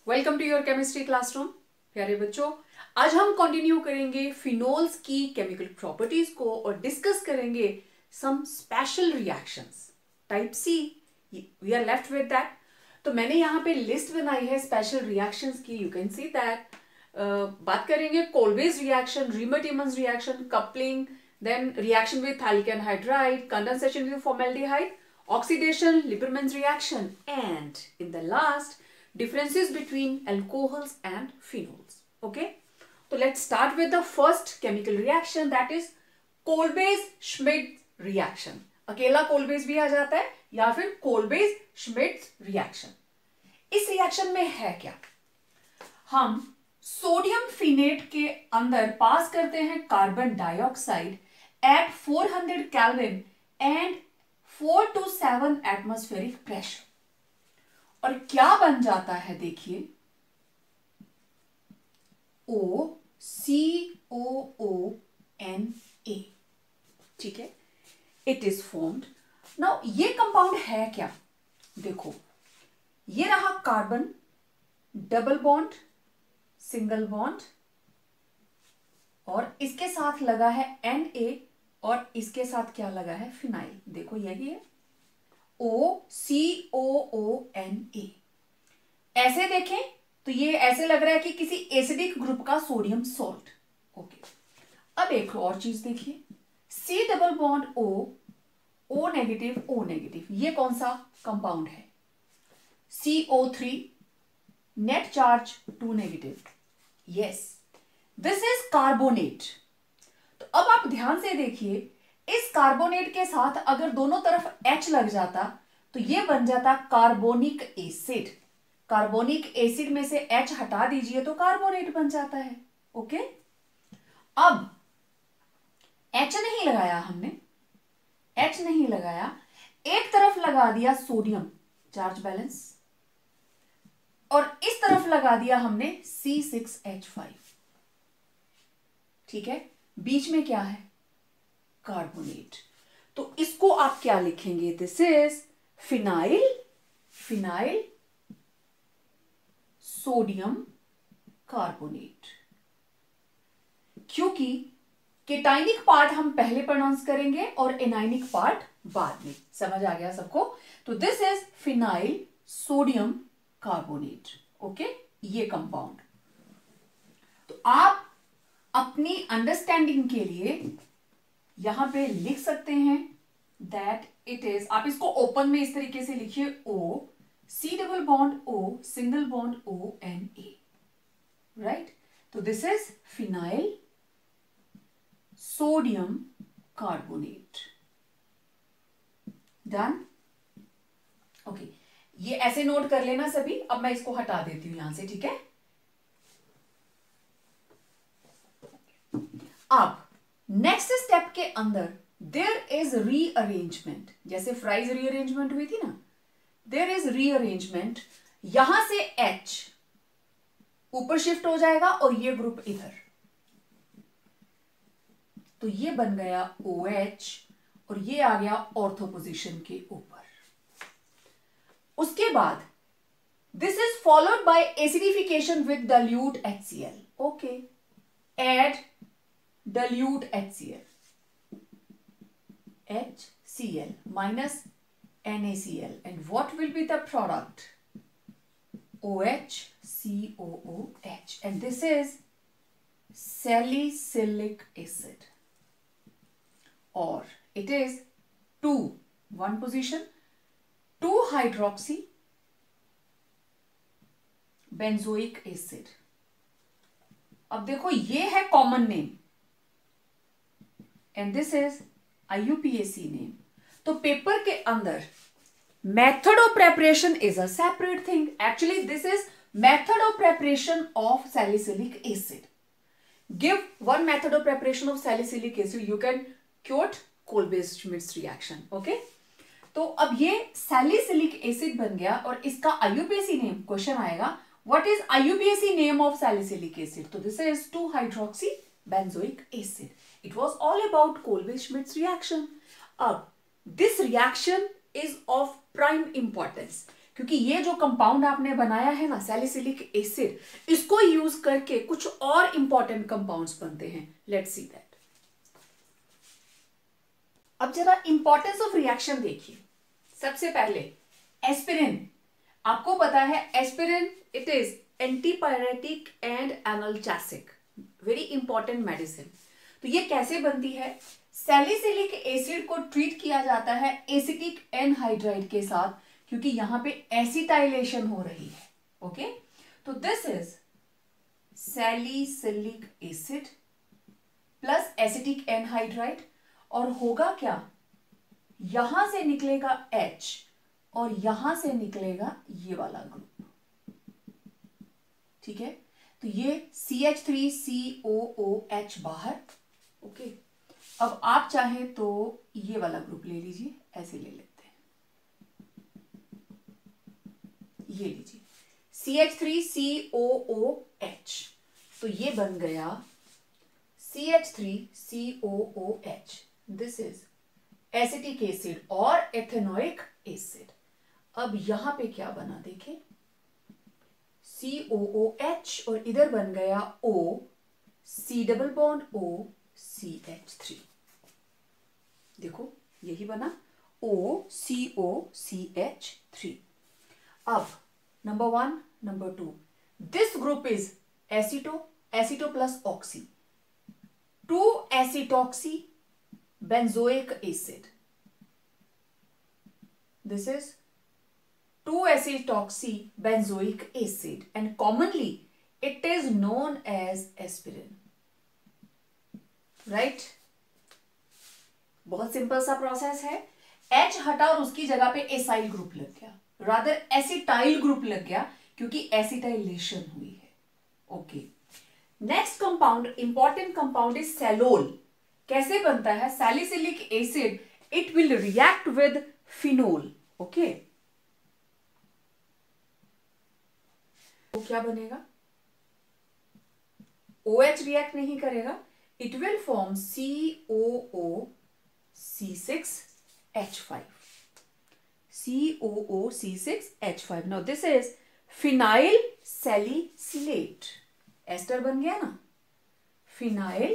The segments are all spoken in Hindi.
Welcome to your chemistry classroom. प्यारे बच्चों, आज हम कंटिन्यू करेंगे फिनोल्स की केमिकल प्रॉपर्टीज को और डिस्कस करेंगे some special reactions type C. We are left with that. तो मैंने यहाँ पे लिस्ट बनाई है स्पेशल रिएक्शंस की। You can see that. बात करेंगे Kolbe's reaction, Reimer Tiemann's reaction, coupling, then reaction with phthalic anhydride, condensation with formaldehyde, oxidation, Lieberman's reaction, and in the last, differences between alcohols and phenols. Okay, so let's start with the first chemical reaction, that is Kolbez-Schmidt reaction. अकेला कोल्बेज भी आ जाता है या फिर कोल्बेज-Schmidt रिएक्शन। इस रिएक्शन में है क्या? हम सोडियम फिनेट के अंदर पास करते हैं carbon dioxide at 400 kelvin and 4 to 7 atmospheric pressure, और क्या बन जाता है देखिए, OCOONA। ठीक है, इट इज फॉर्म्ड नाउ। ये कंपाउंड है क्या? देखो, ये रहा carbon, double bond, single bond, और इसके साथ लगा है Na, और इसके साथ क्या लगा है? फिनाइल। देखो यही है OCOONA। ऐसे देखें तो ये ऐसे लग रहा है कि किसी एसिडिक ग्रुप का सोडियम सॉल्ट। ओके, अब एक और चीज देखिए, C double bond O negative O negative. ये कौन सा कंपाउंड है? CO3, net charge 2 negative. Yes, this is carbonate. तो अब आप ध्यान से देखिए, इस कार्बोनेट के साथ अगर दोनों तरफ H लग जाता तो ये बन जाता कार्बोनिक एसिड। कार्बोनिक एसिड में से H हटा दीजिए तो कार्बोनेट बन जाता है। ओके, अब H नहीं लगाया हमने, H नहीं लगाया, एक तरफ लगा दिया सोडियम, चार्ज बैलेंस, और इस तरफ लगा दिया हमने C6H5। ठीक है, बीच में क्या है? कार्बोनेट। तो इसको आप क्या लिखेंगे? This is phenyl sodium carbonate, क्योंकि केटाइनिक पार्ट हम पहले प्रोनाउंस करेंगे और एनाइनिक पार्ट बाद में। समझ आ गया सबको? तो this is phenyl sodium carbonate. Okay, ये कंपाउंड। तो आप अपनी अंडरस्टैंडिंग के लिए यहां पे लिख सकते हैं दैट इट इज, आप इसको ओपन में इस तरीके से लिखिए, O C double bond O single bond ONA। Right, तो this is phenyl sodium carbonate. Done? Okay, ये ऐसे नोट कर लेना सभी। अब मैं इसको हटा देती हूं यहां से। ठीक है, अब नेक्स्ट स्टेप के अंदर देयर इज रीअरेंजमेंट। जैसे फ्राइज रीअरेंजमेंट हुई थी ना, देयर इज रीअरेंजमेंट। यहां से H ऊपर शिफ्ट हो जाएगा और ये ग्रुप इधर, तो ये बन गया OH और ये आ गया ऑर्थो पोजीशन के ऊपर। उसके बाद this is followed by acidification with dilute HCl। Okay, add dilute HCl minus NaCl, and what will be the product? OHCOOH, and this is salicylic acid, or it is 1 position 2 hydroxy benzoic acid। अब देखो, ये है common name and this is IUPAC name. तो पेपर के अंदर method of preparation is a separate thing. Actually this is method of preparation of salicylic acid. Give one method of preparation of salicylic acid, you can quote Kolbe's Schmitt reaction. Okay, तो अब ये सैलिसिलिक एसिड बन गया और इसका IUPAC नेम, क्वेश्चन आएगा, what is IUPAC name of salicylic acid? So this is 2-hydroxy benzoic acid. It was all about Kolbe-Schmidt's reaction. This reaction is of prime importance क्योंकि ये जो कंपाउंड आपने बनाया है ना सैलिसिलिक एसिड, इसको यूज करके कुछ और इंपॉर्टेंट कंपाउंड्स बनते हैं। Let's see that. अब जरा इंपॉर्टेंस ऑफ रिएक्शन देखिए। सबसे पहले एस्पिरिन, आपको पता है aspirin it is antipyretic and analgesic, very important medicine. तो ये कैसे बनती है? सैलिसिलिक एसिड को ट्रीट किया जाता है एसिटिक एनहाइड्राइड के साथ, क्योंकि यहां पे एसिटाइलेशन हो रही है। ओके, तो this is salicylic acid plus acetic anhydride, और होगा क्या, यहां से निकलेगा H और यहां से निकलेगा ये वाला ग्रुप। ठीक है, तो ये CH3COOH बाहर। ओके, अब आप चाहें तो ये वाला ग्रुप ले लीजिए, ऐसे ले लेते हैं, ये लीजिए CH3COOH, तो ये बन गया CH3COOH। This is acetic acid और एथेनोइक एसिड। अब यहां पे क्या बना देखें, COOH और इधर बन गया O, C double bond O, CH3। देखो यही बना OCOCH3। अब number 1, number 2, this group is aceto plus oxy, two acetoxy benzoic acid. This is 2-acetoxy benzoic acid and commonly it is known as aspirin. Right? बहुत सिंपल सा प्रोसेस है। H हटा और उसकी जगह पे एसाइल ग्रुप लग गया, रादर एसिटाइल ग्रुप लग गया, क्योंकि एसिटाइलेशन हुई है। Okay, next compound, important compound is salol. कैसे बनता है? Salicylic acid it will react with phenol. Okay, तो क्या बनेगा? OH रिएक्ट नहीं करेगा, it will form COOC6H5। COOC6H5। Now this is phenyl salicylate. Ester बन गया ना, फिनाइल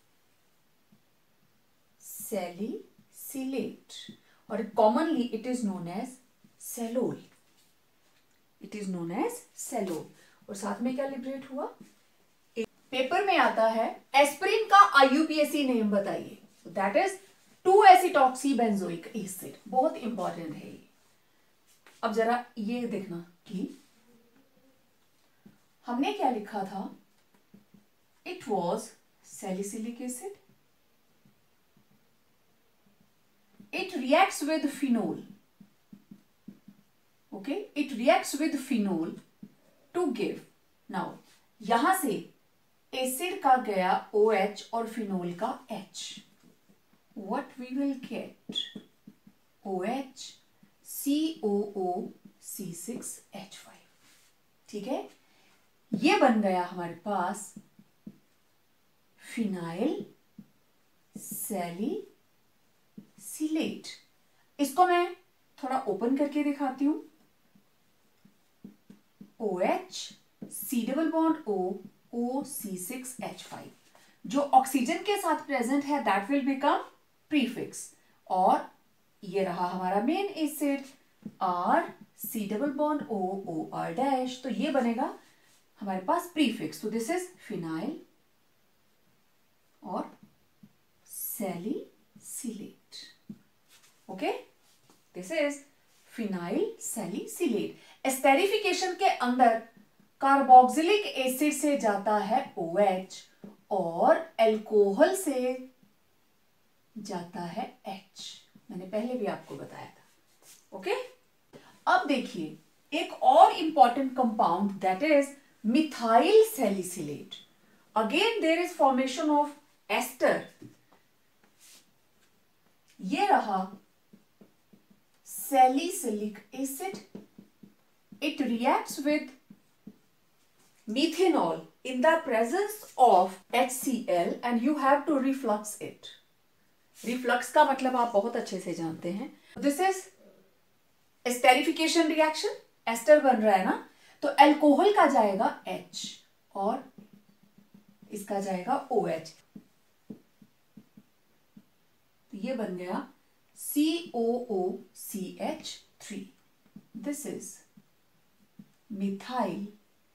सैलिसिलेट, और commonly it is known as salol. It is known as salol. और साथ में क्या लिबरेट हुआ? पेपर में आता है एस्पिरिन का IUPAC नेम बताइए, that is two acetoxy benzoic acid. बहुत इंपॉर्टेंट है ये। अब जरा ये देखना कि हमने क्या लिखा था, it was salicylic acid, it reacts with phenol. Okay, it reacts with phenol to give. Now यहां से एसिड का गया OH और फिनोल का H. What we will get? OH COOC6H5। ठीक है, ये बन गया हमारे पास फिनाइल सैलिसिलेट। इसको मैं थोड़ा ओपन करके दिखाती हूं। OH C double bond O OC6H5, जो ऑक्सीजन के साथ प्रेजेंट है दैट विल बिकम प्रीफिक्स, और ये रहा हमारा main acid R C double bond O OR dash, तो ये बनेगा हमारे पास प्रीफिक्स। तो दिस इज फिनाइल और salicylate. Okay, this is phenyl salicylate. Esterification के अंदर कार्बोक्सिलिक एसिड से जाता है OH और अल्कोहल से जाता है H। मैंने पहले भी आपको बताया था। ओके, अब देखिए एक और important compound that is methyl salicylate. Again there is formation of ester. ये रहा salicylic acid. It reacts with methanol in the presence of HCl and you have to reflux it. Reflux का मतलब आप बहुत अच्छे से जानते हैं. This is esterification reaction. Ester बन रहा है ना, तो अल्कोहल का जाएगा H और इसका जाएगा OH, तो ये बन गया COOCH3. This is methyl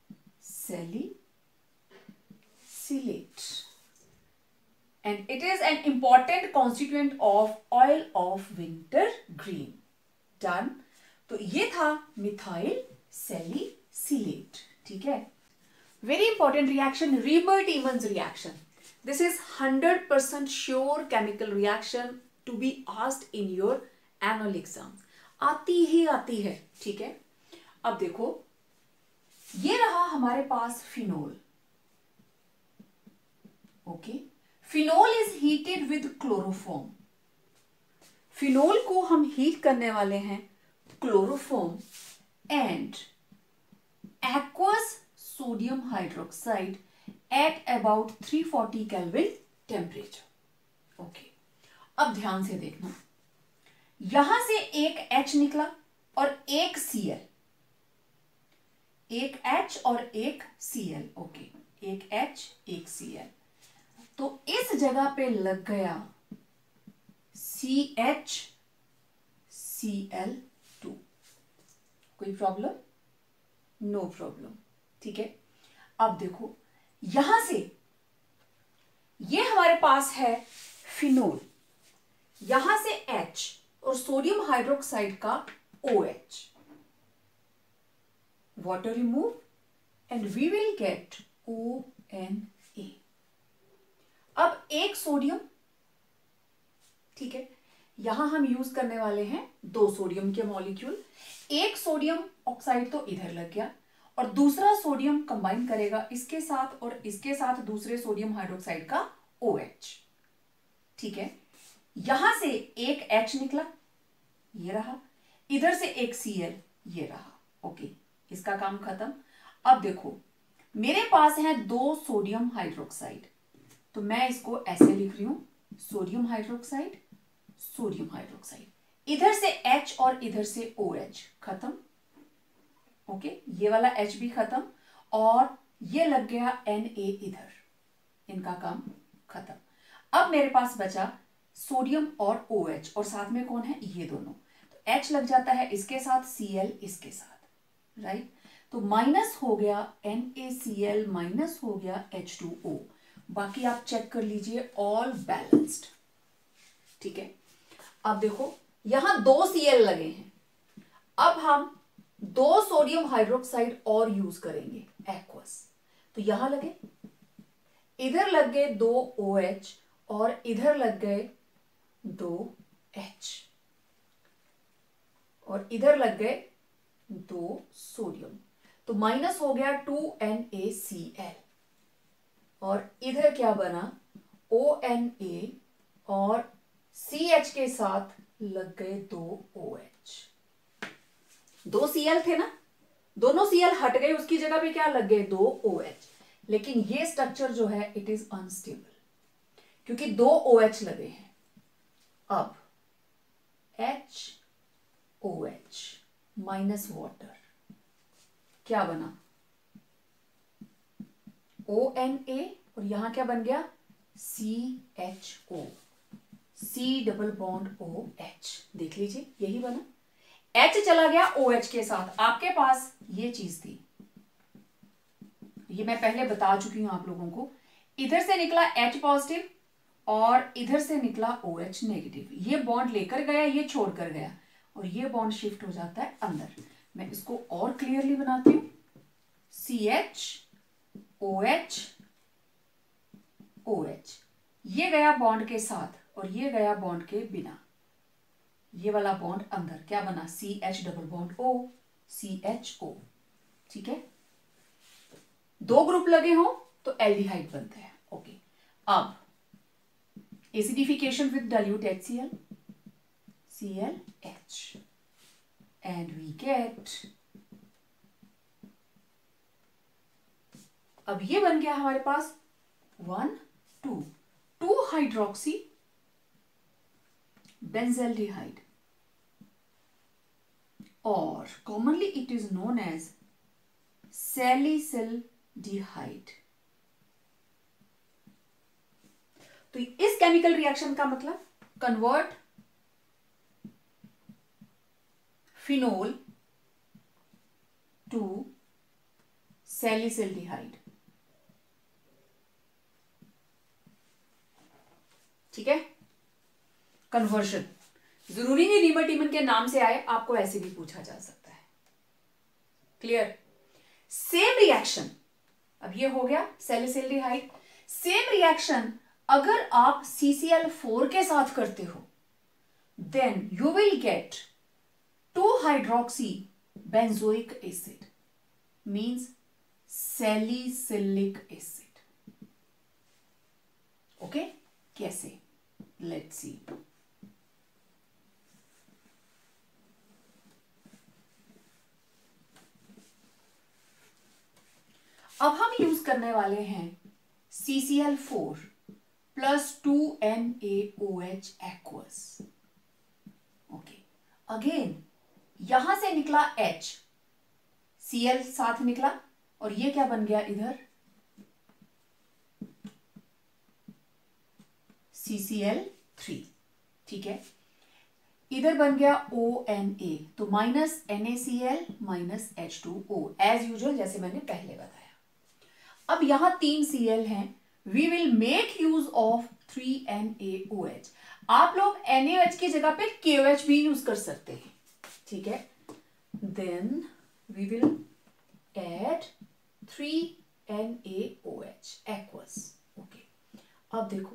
salicylate and it is an important constituent of oil of wintergreen. Done. तो ये था मिथाइल सैलिसिलेट. ठीक है. Very important reaction, Reber-Siemens reaction. This is 100% sure chemical reaction to be asked in your annual exam. आती ही आती है. ठीक है. अब देखो, ये रहा हमारे पास phenol. Okay. Phenol is heated with chloroform. Phenol को हम हीट करने वाले हैं chloroform and aqueous sodium hydroxide at about 340 Kelvin temperature. Okay. अब ध्यान से देखना, यहां से एक H निकला और एक Cl, एक H और एक Cl. ओके. एक H एक Cl, तो इस जगह पे लग गया CHCl2. कोई प्रॉब्लम? No problem. ठीक है. अब देखो, यहां से ये हमारे पास है फिनोल, यहां से H और सोडियम हाइड्रोक्साइड का OH. Water remove and we will get ONA. अब एक सोडियम. ठीक है. यहां हम यूज करने वाले हैं 2 सोडियम के मॉलिक्यूल. एक सोडियम ऑक्साइड तो इधर लग गया और दूसरा सोडियम कंबाइन करेगा इसके साथ और इसके साथ दूसरे सोडियम हाइड्रोक्साइड का OH. ठीक है. यहां से एक H निकला, ये रहा. इधर से एक Cl, ये रहा. ओके. इसका काम खत्म. अब देखो, मेरे पास है 2 सोडियम हाइड्रोक्साइड, तो मैं इसको ऐसे लिख रही हूं, सोडियम हाइड्रोक्साइड, सोडियम हाइड्रोक्साइड. इधर से H और इधर से OH. खत्म. ओके. ये वाला H भी खत्म और ये लग गया Na इधर. इनका काम खत्म. अब मेरे पास बचा सोडियम और OH और साथ में कौन है? ये दोनों. तो H लग जाता है इसके साथ, Cl इसके साथ. राइट. तो माइनस हो गया NaCl, माइनस हो गया H2O. बाकी आप चेक कर लीजिए, ऑल बैलेंस्ड. ठीक है. अब देखो, यहां 2 Cl लगे हैं. अब हम 2 सोडियम हाइड्रोक्साइड और यूज करेंगे एक्वस. तो यहां लगे, इधर लग गए 2 OH और इधर लग गए 2 H और इधर लग गए 2 सोडियम. तो माइनस हो गया 2NaCl और इधर क्या बना? ONA और CH के साथ लग गए 2 OH. 2 Cl थे ना, दोनों Cl हट गए, उसकी जगह पे क्या लग गए? 2 OH. लेकिन ये स्ट्रक्चर जो है इट इज अनस्टेबल क्योंकि 2 OH लगे हैं. अब HOH माइनस वाटर क्या बना? ONA और यहां क्या बन गया? CHO, C double bond OH. देख लीजिए, यही बना. H चला गया OH के साथ. आपके पास ये चीज थी, ये मैं पहले बता चुकी हूं आप लोगों को. इधर से निकला H पॉजिटिव और इधर से निकला OH नेगेटिव. ये बॉन्ड लेकर गया, ये छोड़कर गया और ये बॉन्ड शिफ्ट हो जाता है अंदर. मैं इसको और क्लियरली बनाती हूं. CH OH OH, ये गया बॉन्ड के साथ और ये गया बॉन्ड के बिना. ये वाला बॉन्ड अंदर क्या बना? CH double bond O, CHO. ठीक है. 2 ग्रुप लगे हो तो एल्डिहाइड बनते हैं. ओके. अब acidification with dilute HCl, ClH and we get, अब ये बन गया हमारे पास 2 hydroxy benzaldehyde. or commonly it is known as salicylaldehyde। तो इस केमिकल रिएक्शन का मतलब कन्वर्ट फिनोल टू सैलिसिलडिहाइड। ठीक है, कन्वर्जन जरूरी नहीं रीमर के नाम से आए, आपको ऐसे भी पूछा जा सकता है। क्लियर? सेम रिएक्शन, अब ये हो गया सैलिसिलडिहाइड। सेम रिएक्शन अगर आप CCl4 के साथ करते हो, then you will get two hydroxy benzoic acid, means salicylic acid. Okay, कैसे? Let's see. अब हम यूज करने वाले हैं CCl4 plus 2NaOH aqueous. Okay, again यहां से निकला H, Cl साथ निकला, और ये क्या बन गया इधर? CCl3। ठीक है, इधर बन गया ONA, तो minus NaCl minus H2O, as usual जैसे मैंने पहले बताया। अब यहां 3 Cl हैं, we will make use of 3NaOH। आप लोग NaOH की जगह पे KOH भी यूज कर सकते हैं। ठीक है, then we will add 3NaOH aqueous. Okay, अब देखो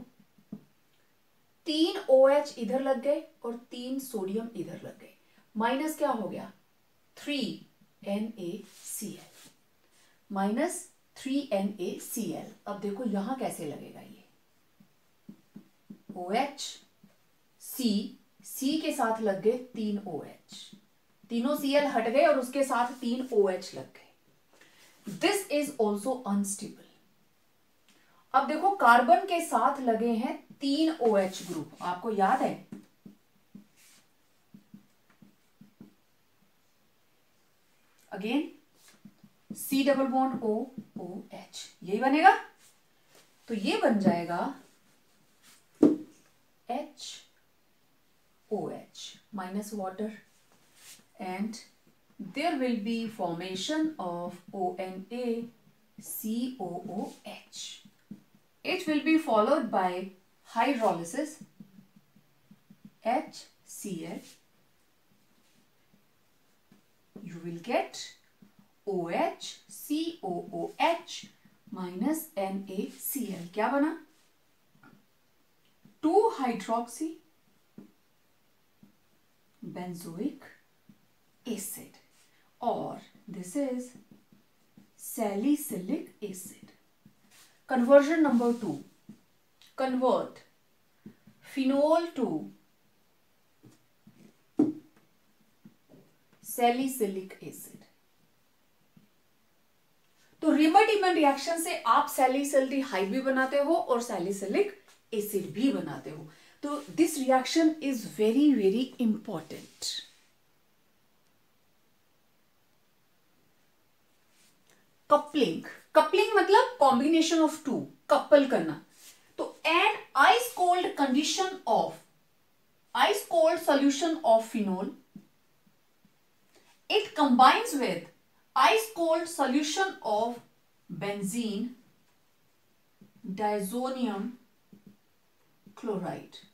3 OH इधर लग गए और 3 सोडियम इधर लग गए, माइनस क्या हो गया? 3NaCl minus 3NaCl। अब देखो यहां कैसे लगेगा ये OH, C के साथ लग गए 3 OH, तीनों Cl हट गए और उसके साथ 3 OH लग गए। This is also unstable. अब देखो कार्बन के साथ लगे हैं 3 OH ग्रुप, आपको याद है? Again C double bond O OH, यही बनेगा। तो ये बन जाएगा HOH minus water, and there will be formation of ONaCOOH. It will be followed by hydrolysis HCl. You will get OHCOOH minus NaCl. क्या बना? 2-हाइड्रोक्सी benzoic acid, or this is salicylic acid. Conversion number 2. Convert phenol to salicylic acid. तो रीमर-टीमन रिएक्शन से आप सैलिसिलडिहाइड भी बनाते हो और सैलिसिलिक एसिड भी बनाते हो। तो this reaction is very very important. Coupling, coupling मतलब कॉम्बिनेशन ऑफ टू, कपल करना। तो an ice cold condition of, ice cold solution of phenol, it combines with ice cold solution of benzene diazonium chloride।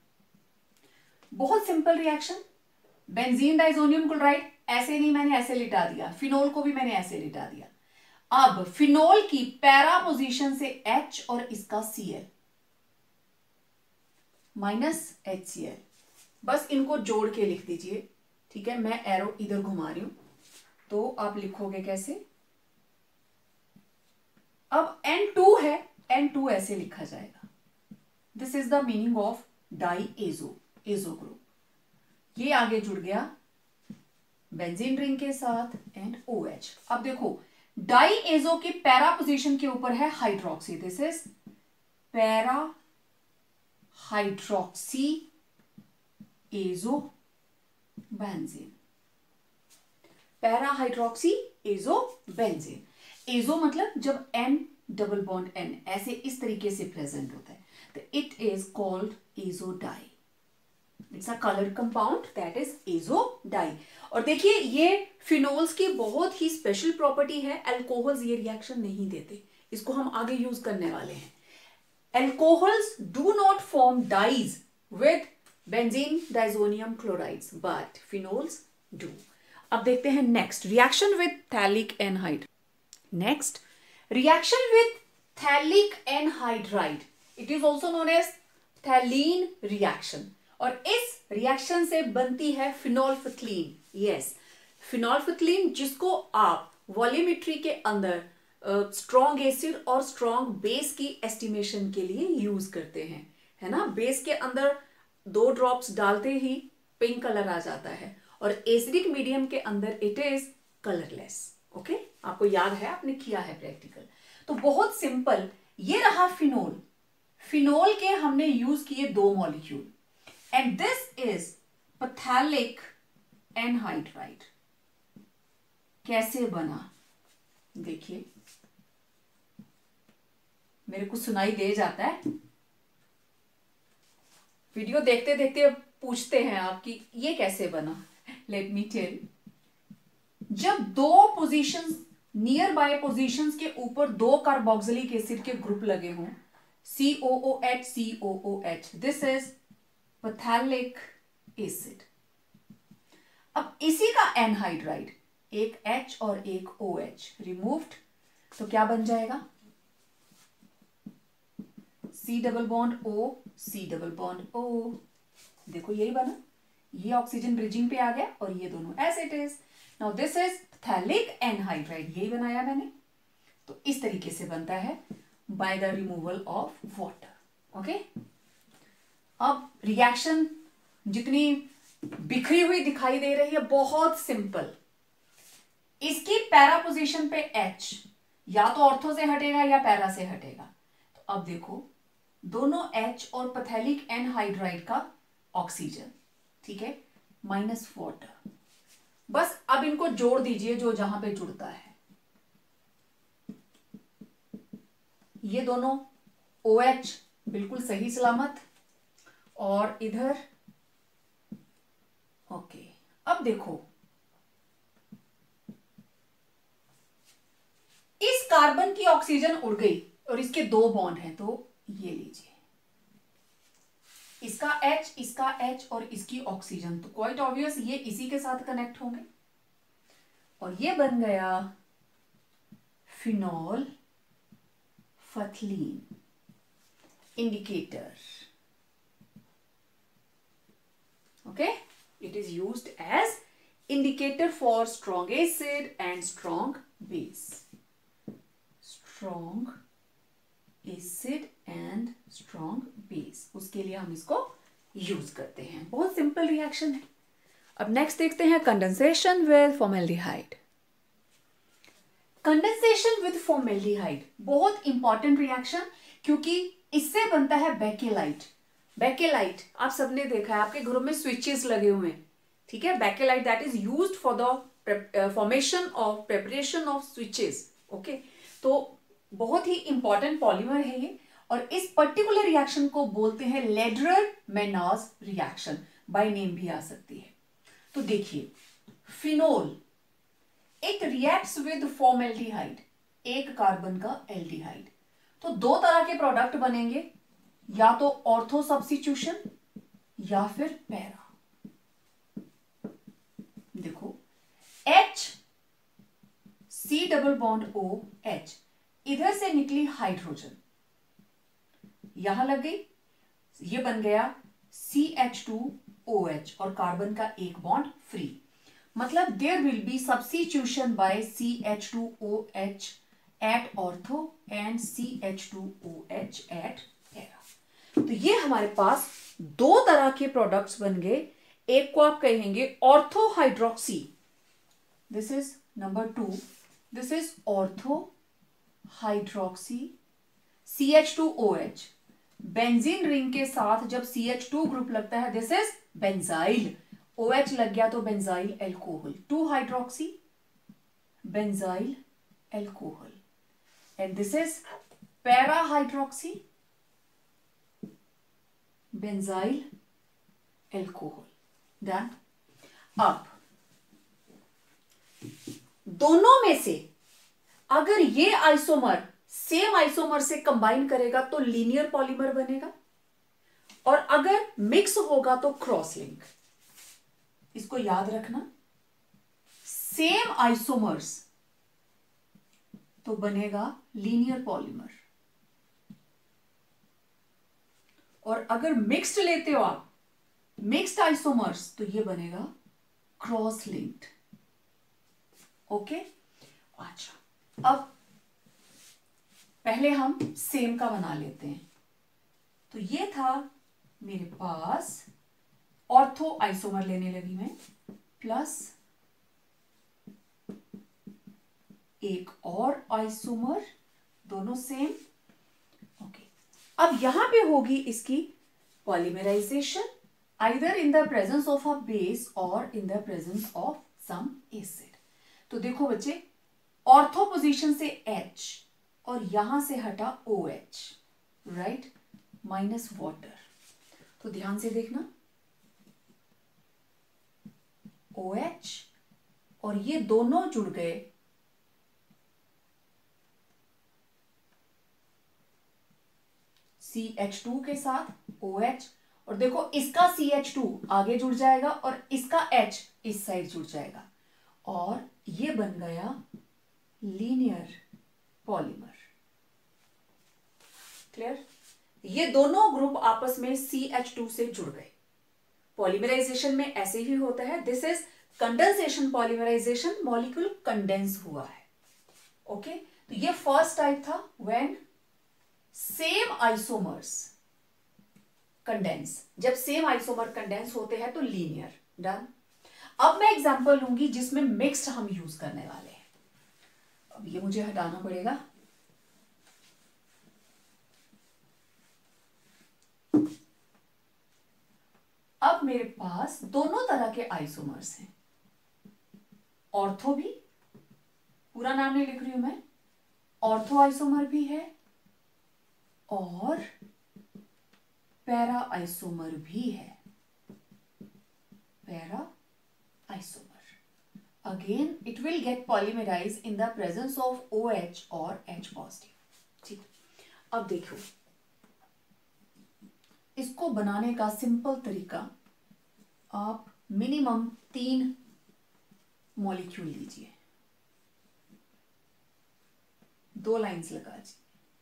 बहुत simple reaction, benzene diazonium chloride, ऐसे नहीं मैंने ऐसे लिटा दिया, फिनोल को भी मैंने ऐसे लिटा दिया। अब फिनोल की पैरा पोजीशन से H और इसका Cl माइनस HCl, बस इनको जोड़ के लिख दीजिए। ठीक है, मैं एरो इधर घुमा रही हूं तो आप लिखोगे कैसे? अब N2 है, N2 ऐसे लिखा जाएगा। This is the meaning of diazo, azo group. ये आगे जुड़ गया बेंजीन रिंग के साथ एंड OH। अब देखो डाईएजो की पैरा पोजीशन के ऊपर है hydroxy, this is para hydroxy azo benzene. Para hydroxy azo benzene. Azo मतलब जब N डबल बॉन्ड N ऐसे इस तरीके से प्रेजेंट होता है तो it is called azo dye. It's a coloured compound that is azo dye. और देखिए ये फिनोल्स की बहुत ही स्पेशल प्रॉपर्टी है, अल्कोहल्स ये रिएक्शन नहीं देते, इसको हम आगे यूज करने वाले हैं। Alcohols do not form dyes with benzene diazonium chlorides but phenols do. अब देखते हैं next reaction with phthalic anhydride. Next reaction with phthalic anhydride, it is also known as थैलीन reaction. और इस रिएक्शन से बनती है फिनोल्फिथलीन। यस, फिनोल्फिथलीन जिसको आप वॉल्यूमेट्री के अंदर स्ट्रॉन्ग एसिड और स्ट्रॉन्ग बेस की एस्टिमेशन के लिए यूज करते हैं, है ना। बेस के अंदर 2 ड्रॉप्स डालते ही पिंक कलर आ जाता है और एसिडिक मीडियम के अंदर इट इज कलरलेस। ओके, आपको याद है, आपने किया है प्रैक्टिकल। तो बहुत सिंपल, ये रहा फिनोल। फिनोल के हमने यूज किए 2 molecule and this is phthalic anhydride. कैसे बना देखिए, मेरे को सुनाई दे जाता है, वीडियो देखते देखते पूछते हैं आप कि ये कैसे बना। लेट मी टेल, जब 2 पोजीशंस नियर बाय पोजीशंस के ऊपर 2 कार्बोक्सिलिक एसिड के ग्रुप लगे हों, COOH COOH, this is phthalic acid. अब इसी का एनहाइड्राइड, एक H और एक OH रिमूव्ड, तो क्या बन जाएगा, C double bond O C double bond O। देखो यही बना, ये ऑक्सीजन ब्रिजिंग पे आ गया और ये दोनों as it is. Now this is phthalic anhydride, यही बनाया मैंने। तो इस तरीके से बनता है by the removal of water. Okay, अब रिएक्शन जितनी बिखरी हुई दिखाई दे रही है, बहुत सिंपल। इसकी पैरा पोजीशन पे H या तो ऑर्थो से हटेगा या पैरा से हटेगा। तो अब देखो दोनों H और पैथेलिक एनहाइड्राइड का ऑक्सीजन, ठीक है, माइनस वाटर। बस अब इनको जोड़ दीजिए जो जहां पे जुड़ता है। ये दोनों OH बिल्कुल सही सलामत और इधर ओके। अब देखो इस कार्बन की ऑक्सीजन उड़ गई और इसके 2 बॉन्ड हैं, तो ये लीजिए, इसका H, इसका H और इसकी ऑक्सीजन, तो क्वाइट ऑब्वियस ये इसी के साथ कनेक्ट होंगे और ये बन गया phenol phthalein indicator. Okay, it is used as indicator for strong acid and strong base. Strong acid and strong base, उसके लिए हम इसको यूज करते हैं। बहुत सिंपल रिएक्शन है। अब नेक्स्ट देखते हैं condensation with formaldehyde. Condensation with formaldehyde बहुत इंपॉर्टेंट रिएक्शन, क्योंकि इससे बनता है बेकेलाइट। बेकेलाइट आप सबने देखा है, आपके घरों में स्विचेस लगे हुए हैं, ठीक है। Bakelite that is used for the formation of preparation of switches. Okay, तो बहुत ही इंपॉर्टेंट पॉलीमर है ये, और इस पर्टिकुलर रिएक्शन को बोलते हैं लेड्रर-मेनाज रिएक्शन, बाय नेम भी आ सकती है। तो देखिए phenol it reacts with formaldehyde, एक कार्बन का एल्डिहाइड। तो 2 तरह के प्रोडक्ट बनेंगे, या तो ऑर्थो सब्स्टिट्यूशन या फिर पैरा। देखो H C double bond O H, इधर से निकली हाइड्रोजन, यहां लग गई, ये बन गया CH2OH और कार्बन का एक बॉन्ड फ्री। मतलब there will be substitution by CH2OH at ortho and CH2OH at para. तो ये हमारे पास 2 तरह के प्रोडक्ट्स बन गए। एक को आप कहेंगे ortho hydroxy, this is number 2, this is ortho hydroxy CH2OH। Benzene ring के साथ जब CH2 ग्रुप लगता है, दिस इज बेंजाइल। OH लग गया तो benzyl alcohol, 2 hydroxy benzyl alcohol, and this is para hydroxy benzyl alcohol. Done. अब दोनों में से अगर ये आइसोमर सेम आइसोमर से कंबाइन करेगा तो लीनियर पॉलीमर बनेगा, और अगर मिक्स होगा तो क्रॉस लिंक. इसको याद रखना, सेम आइसोमर्स तो बनेगा लीनियर पॉलीमर, और अगर मिक्स्ड लेते हो आप, मिक्स्ड आइसोमर्स, तो ये बनेगा क्रॉस लिंक्ड. ओके. अच्छा, अब पहले हम सेम का बना लेते हैं. तो ये था मेरे पास ऑर्थो आइसोमर, लेने लगी मैं, प्लस एक और आइसोमर, दोनों सेम. ओके. अब यहां पे होगी इसकी polymerisation, either in the presence of a base or in the presence of some acid. तो देखो बच्चे, ऑर्थो पोजीशन से H और यहां से हटा OH, राइट, माइनस वाटर. तो ध्यान से देखना, OH और ये दोनों जुड़ गए CH2 के साथ OH, और देखो इसका CH2 आगे जुड़ जाएगा और इसका H इस साइड जुड़ जाएगा, और ये बन गया लीनियर पॉलीमर. क्लियर? ये दोनों ग्रुप आपस में CH2 से जुड़ गए. पॉलीमराइजेशन में ऐसे ही होता है. This is condensation polymerisation, molecule condense हुआ है. ओके. तो ये फर्स्ट टाइप था, व्हेन सेम आइसोमर्स कंडेंस. जब सेम आइसोमर कंडेंस होते हैं तो लीनियर. डन. अब मैं एग्जांपल लूंगी जिसमें मिक्स्ड हम यूज करने वाले हैं. अब ये मुझे हटाना पड़ेगा. अब मेरे पास दोनों तरह के आइसोमर्स हैं. ऑर्थो भी, पूरा नाम नहीं लिख रही हूं मैं, ऑर्थो आइसोमर भी है और पैरा आइसोमर भी है. Para isomer, again it will get polymerise in the presence of OH और H पॉजिटिव. ठीक. अब देखो, इसको बनाने का सिंपल तरीका, आप मिनिमम 3 मॉलिक्यूल लीजिए, 2 लाइंस लगा दीजिए.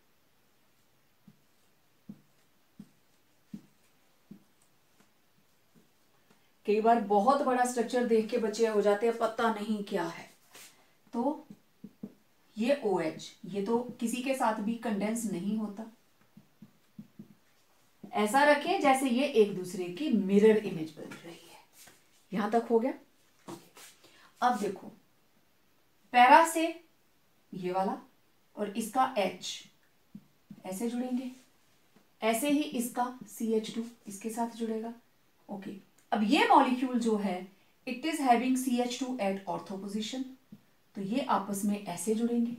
कई बार बहुत बड़ा स्ट्रक्चर देख के बच्चे हो जाते हैं पता नहीं क्या है. तो ये OH, ये तो किसी के साथ भी कंडेंस नहीं होता. ऐसा रखें जैसे ये एक दूसरे की मिरर इमेज बन रही है. यहां तक हो गया. अब देखो, पैरा से ये वाला और इसका H ऐसे जुड़ेंगे, ऐसे ही इसका CH2 इसके साथ जुड़ेगा. ओके. अब ये मॉलिक्यूल जो है, it is having CH2 at ortho position, तो ये आपस में ऐसे जुड़ेंगे,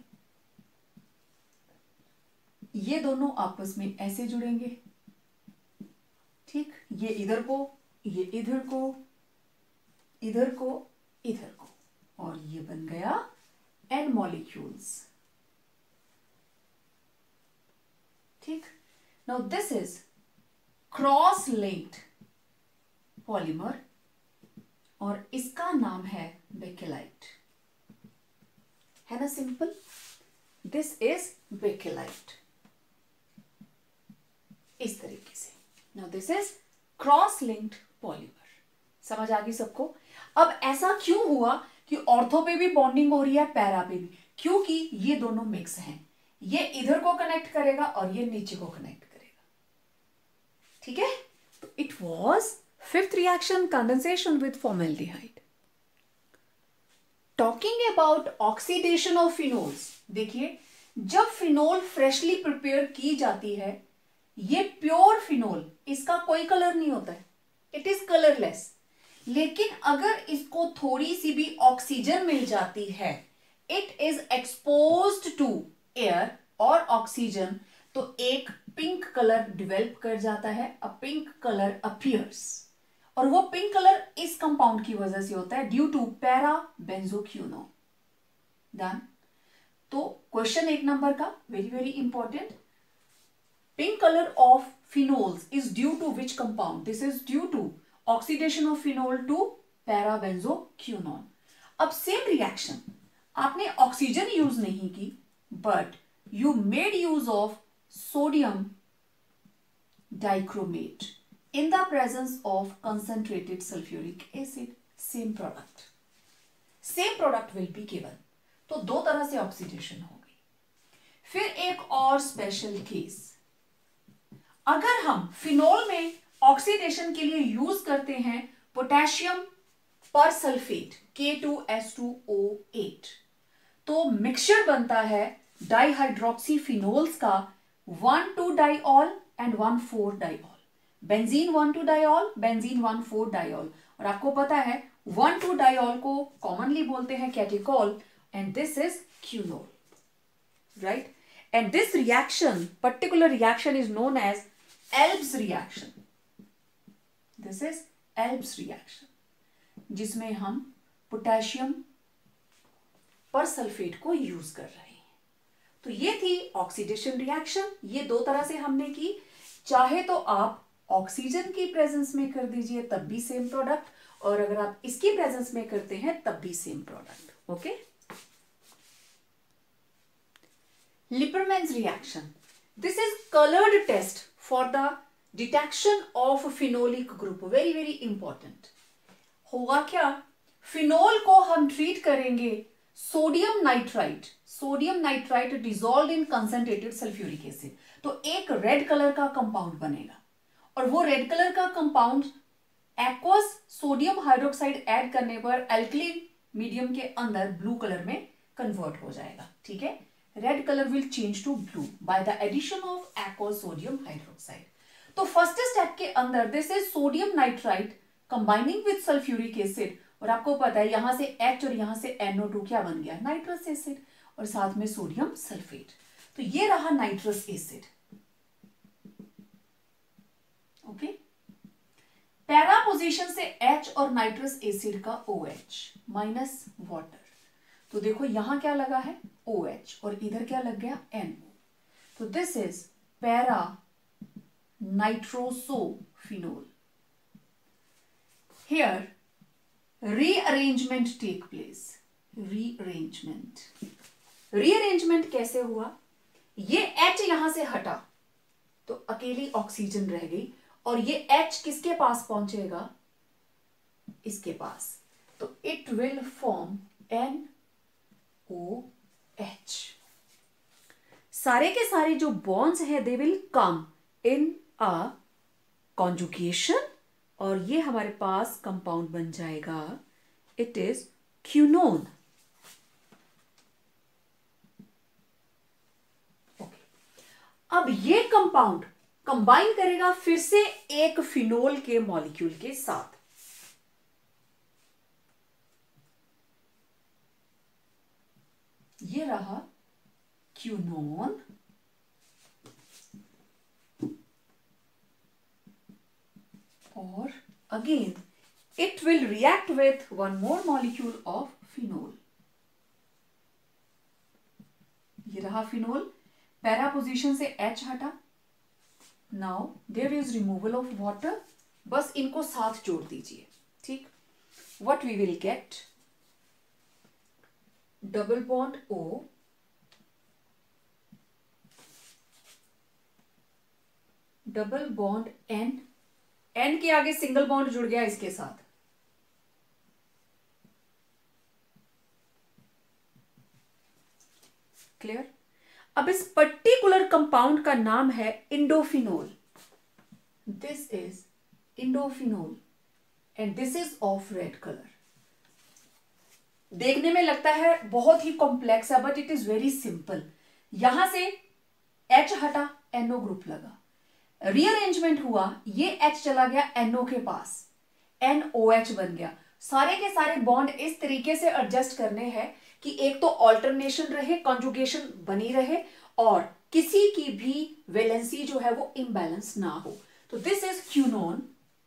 ये दोनों आपस में ऐसे जुड़ेंगे. ठीक. ये इधर को, ये इधर को, इधर को, इधर को, और ये बन गया N मॉलिक्यूल्स. ठीक. Now this is cross linked polymer और इसका नाम है बेकेलाइट. है ना सिंपल? This is bakelite. इस तरीके से. Now this is cross linked polymer. समझ आ गई सबको? अब ऐसा क्यों हुआ कि ऑर्थो पे भी बॉन्डिंग हो रही है, पैरा पे भी? क्योंकि ये दोनों मिक्स हैं. ये इधर को कनेक्ट करेगा और ये नीचे को कनेक्ट करेगा. ठीक है. तो it was fifth reaction, condensation with formaldehyde. Talking about oxidation of phenols, देखिए जब फिनोल फ्रेशली प्रिपेयर की जाती है, ये प्योर फिनोल, इसका कोई कलर नहीं होता है, इट इज कलरलेस. लेकिन अगर इसको थोड़ी सी भी ऑक्सीजन मिल जाती है, it is exposed to air और ऑक्सीजन, तो एक पिंक कलर डेवलप कर जाता है, अ पिंक कलर अपीयर्स, और वो पिंक कलर इस कंपाउंड की वजह से होता है, due to para benzoquinone. Done. तो क्वेश्चन 1 नंबर का very very important, pink colour of phenols is due to which compound? This is due to oxidation of phenol to para benzoquinone. अब सेम रिएक्शन, आपने ऑक्सीजन यूज नहीं की, but you made use of sodium dichromate in the presence of concentrated sulfuric acid, same product will be given। तो दो तरह से ऑक्सीडेशन हो गई। फिर एक और स्पेशल केस, अगर हम फिनोल में ऑक्सीडेशन के लिए यूज करते हैं पोटेशियम पर सल्फेट K2S2O8, तो मिक्सचर बनता है डाइहाइड्रोक्सी फिनोल्स का diol and diol, benzene diol, benzene diol, और आपको पता है 1,2-डाइऑल को कॉमनली बोलते हैं catechol, and this is quinol, right? And this reaction, particular reaction is known as Elbs reaction. This is Elbs reaction, जिसमें हम पोटेशियम पर सल्फेट को यूज कर रहे हैं। तो ये थी ऑक्सीडेशन रिएक्शन, ये दो तरह से हमने की। चाहे तो आप ऑक्सीजन की प्रेजेंस में कर दीजिए तब भी सेम प्रोडक्ट, और अगर आप इसकी प्रेजेंस में करते हैं तब भी same product. Okay, Liebermann's reaction, this is coloured test for the detection of phenolic group, very very important. होगा क्या, फिनोल को हम ट्रीट करेंगे sodium nitrite dissolved in concentrated sulphuric acid, तो एक रेड कलर का कंपाउंड बनेगा, और वो रेड कलर का compound aqueous sodium hydroxide add करने पर अल्कलीन मीडियम के अंदर ब्लू कलर में कन्वर्ट हो जाएगा। ठीक है, red colour will change to blue by the addition of aqueous sodium hydroxide. तो फर्स्ट स्टेप के अंदर this is sodium nitrite combining with sulphuric acid, और आपको पता है यहां से H और यहां से NO2 क्या बन गया, नाइट्रस एसिड, और साथ में सोडियम सल्फेट, तो ये रहा nitrous acid. Okay, para position से H और नाइट्रस एसिड का OH माइनस वाटर, तो देखो यहां क्या लगा है OH, और इधर क्या लग गया NO, तो this is para nitrosophenol. Here rearrangement take place. Rearrangement कैसे हुआ, ये H यहां से हटा तो अकेली ऑक्सीजन रह गई, और ये H किसके पास पहुंचेगा, इसके पास, तो इट विल फॉर्म NOH। सारे के सारे जो बॉन्ड्स हैं they will come in a conjugation, और ये हमारे पास कंपाउंड बन जाएगा, इट इज क्यूनोन। अब ये कंपाउंड कंबाइन करेगा फिर से एक फिनोल के मॉलिक्यूल के साथ, ये रहा क्यूनोन, और again it will react with one more molecule of phenol। ये रहा फिनोल, पैरा पोजीशन से H हटा, now there is removal of water, बस इनको साथ जोड़ दीजिए। ठीक, what we will get, double bond O, double bond N के आगे सिंगल बॉन्ड जुड़ गया इसके साथ, क्लियर। अब इस पर्टिकुलर कंपाउंड का नाम है indophenol, this is indophenol, and this is of red colour. देखने में लगता है बहुत ही कॉम्प्लेक्स है, but it is very simple. यहां से H हटा, NO ग्रुप लगा, रीअरेंजमेंट हुआ, ये H चला गया NO के पास, NOH बन गया। सारे के सारे बॉन्ड इस तरीके से एडजस्ट करने हैं कि एक तो ऑल्टरनेशन रहे, कॉन्जुगेशन बनी रहे, और किसी की भी वैलेंसी जो है वो इम्बैलेंस ना हो। तो this is quinone,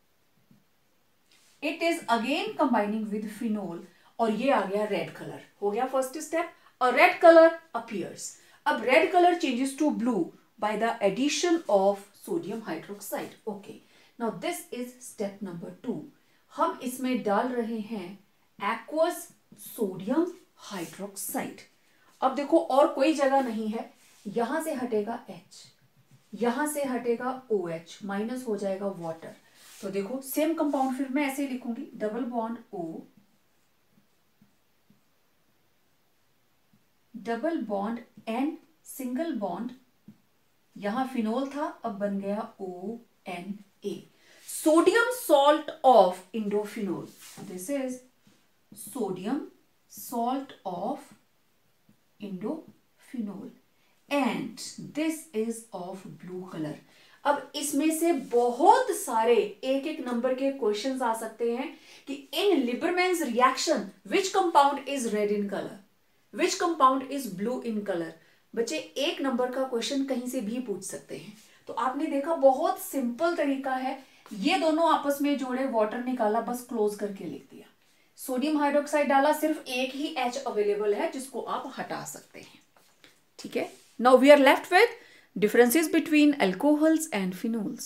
it is again combining with phenol, और ये आ गया रेड कलर। हो गया फर्स्ट स्टेप, और रेड कलर अपीयर्स। अब red colour changes to blue by the addition of sodium hydroxide. Okay, now this is step number 2। हम इसमें डाल रहे हैं एक्वस सोडियम हाइड्रोक्साइड। अब देखो और कोई जगह नहीं है, यहां से हटेगा H, यहां से हटेगा OH, माइनस हो जाएगा वाटर। तो देखो सेम कंपाउंड फिर मैं ऐसे लिखूंगी, double bond O, double bond N, single bond, यहां फिनोल था अब बन गया ONA, sodium salt of indophenol. This is sodium salt of indophenol and this is of blue colour. अब इसमें से बहुत सारे एक एक नंबर के क्वेश्चंस आ सकते हैं कि in Liebermann's reaction which compound is red in colour, which compound is blue in colour. बच्चे एक नंबर का क्वेश्चन कहीं से भी पूछ सकते हैं। तो आपने देखा बहुत सिंपल तरीका है, ये दोनों आपस में जोड़े, वाटर निकाला, बस क्लोज करके लिख दिया, सोडियम हाइड्रोक्साइड डाला, सिर्फ एक ही H अवेलेबल है जिसको आप हटा सकते हैं। ठीक है, now we are left with differences between alcohols and phenols.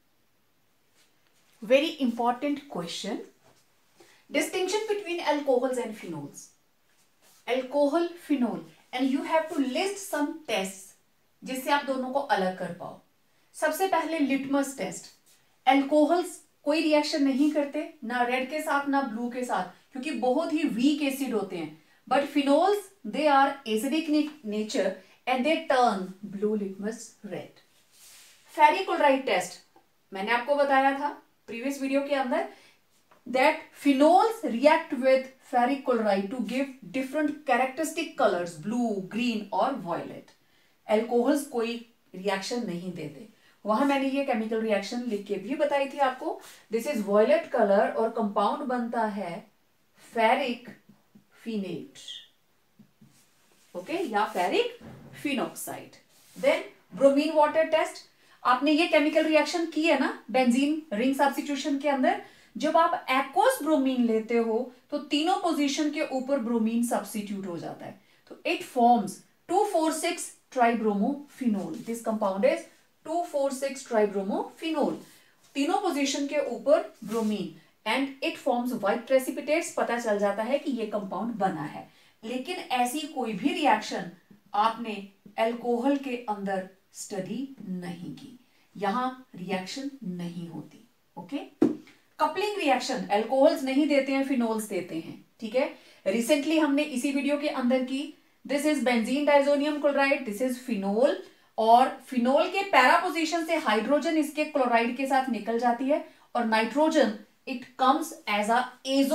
Very important question. Distinction between alcohols and phenols. Alcohol, phenol, and you have to list some tests जिससे आप दोनों को अलग कर पाओ। सबसे पहले लिटमस टेस्ट। एल्कोहल्स कोई रिएक्शन नहीं करते, ना रेड के साथ ना ब्लू के साथ, क्योंकि बहुत ही वीक एसिड होते हैं। But phenols they are acidic nature and they turn blue litmus red. Ferric chloride test मैंने आपको बताया था प्रीवियस वीडियो के अंदर that phenols react with ferric chloride to give different characteristic colors, blue, green और violet. alcohols कोई रिएक्शन नहीं देते, वहां मैंने ये केमिकल रिएक्शन लिख के भी बताई थी आपको। दिस इज वॉयलेट कलर और कंपाउंड बनता है फेरिक फिनेट, ओके, या ferric phenoxide. Then bromine water test, आपने ये केमिकल रिएक्शन की है ना बेंजीन रिंग सब्स्टिट्यूशन के अंदर। जब आप एक्वस ब्रोमीन लेते हो तो तीनों पोजीशन के ऊपर ब्रोमीन सब्स्टिट्यूट हो जाता है, तो it forms 2,4,6 tribromophenol. This compound is 2,4,6 tribromophenol, तीनों पोजीशन के ऊपर bromine, and it forms white precipitates. पता चल जाता है कि ये कंपाउंड बना है। लेकिन ऐसी कोई भी रिएक्शन आपने अल्कोहल के अंदर स्टडी नहीं की, यहां रिएक्शन नहीं होती। ओके, कपलिंग रिएक्शन अल्कोहल्स नहीं देते हैं, फिनोल्स देते हैं। ठीक है, रिसेंटली हमने इसी वीडियो के अंदर की, this is benzene diazonium chloride, this is phenol, और फिनोल के पैरा पोजीशन से हाइड्रोजन इसके क्लोराइड के साथ निकल जाती है, और nitrogen it comes as a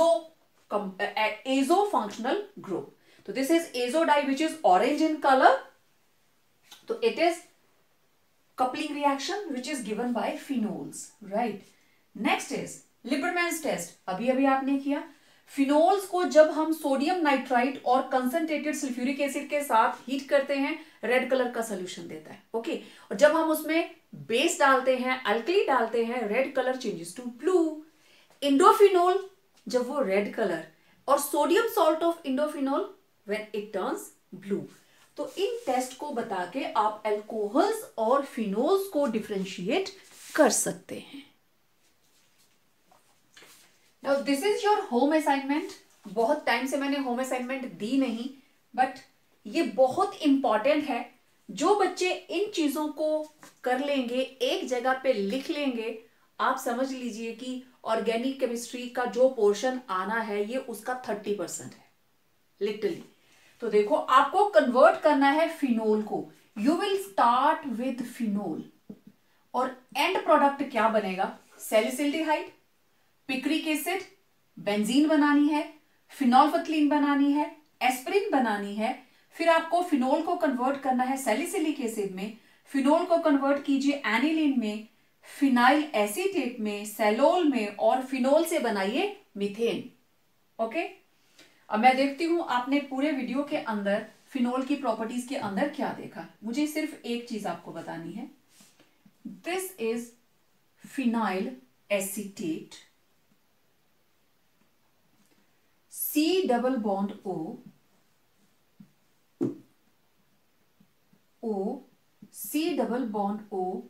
azo functional group. तो this is azo dye which is orange in colour, तो it is coupling reaction which is given by phenols, right? Next is Liebermann's test, अभी अभी आपने किया। फिनोल्स को जब हम सोडियम नाइट्राइट और कंसंट्रेटेड सल्फ्यूरिक एसिड के साथ हीट करते हैं, रेड कलर का सोल्यूशन देता है। ओके, और जब हम उसमें बेस डालते हैं, अल्कली डालते हैं, red colour changes to blue. Indophenol जब वो रेड कलर, और sodium salt of indophenol when it turns blue. तो इन टेस्ट को बता के आप अल्कोहल्स और फिनोल्स को डिफरेंशिएट कर सकते हैं। Now this is your home assignment. बहुत टाइम से मैंने होम असाइनमेंट दी नहीं, बट ये बहुत इंपॉर्टेंट है। जो बच्चे इन चीजों को कर लेंगे, एक जगह पे लिख लेंगे, आप समझ लीजिए कि ऑर्गेनिक केमिस्ट्री का जो पोर्शन आना है ये उसका 30% है लिटरली। तो देखो आपको कन्वर्ट करना है फिनोल को, you will start with phenol, और एंड प्रोडक्ट क्या बनेगा, सैलिसिल्डिहाइड, पिक्रिक एसिड, बेंजीन बनानी है, फिनोल्फथलीन बनानी है, एस्पिरिन बनानी है। फिर आपको फिनोल को कन्वर्ट करना है सैलिसिलिक एसिड में, फिनोल को कन्वर्ट कीजिए एनिलीन में, फिनाइल एसीटेट में, सेलोल में, और फिनोल से बनाइए मीथेन। ओके, अब मैं देखती हूं आपने पूरे वीडियो के अंदर फिनोल की प्रॉपर्टीज के अंदर क्या देखा। मुझे सिर्फ एक चीज आपको बतानी है। This is phenyl acetate, C double bond O, C double bond O,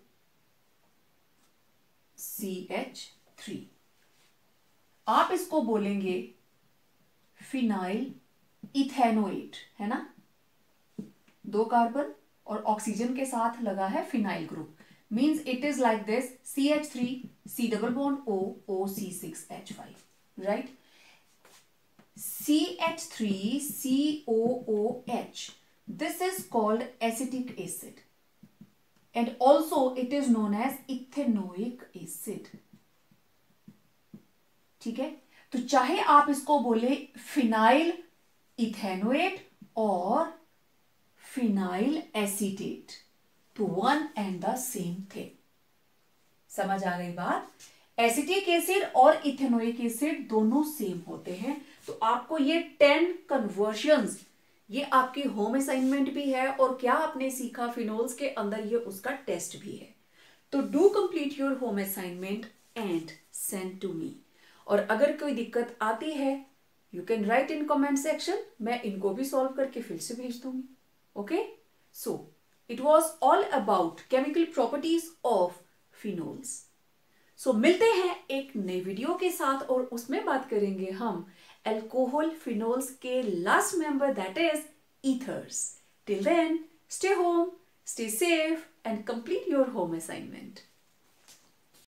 CH3। आप इसको बोलेंगे फिनाइल इथेनोएट, है ना, 2 कार्बन और ऑक्सीजन के साथ लगा है phenyl group, means it is like this CH3 C double bond O OC6H5, right. CH3COOH, this is called acetic acid and also it is known as ethanoic acid, ठीक है। तो चाहे आप इसको बोले फिनाइल इथेनोएट और फिनाइल एसीटेट, तो one and the same thing. समझ आ गई बात। एसिटिक एसिड और इथेनोइक एसिड दोनों सेम होते हैं। तो आपको ये 10 कन्वर्जन्स, ये आपकी होम असाइनमेंट भी है और क्या आपने सीखा फिनोल्स के अंदर, ये उसका टेस्ट भी है। तो do complete your home assignment and send to me. और अगर कोई दिक्कत आती है you can write in comment section, मैं इनको भी सॉल्व करके फिर से भेज दूंगी। Okay, so it was all about chemical properties of phenols. So मिलते हैं एक नए वीडियो के साथ और उसमें बात करेंगे हम अल्कोहल फिनोल्स के last member, that is ethers. Till then stay home, stay safe and complete your home assignment.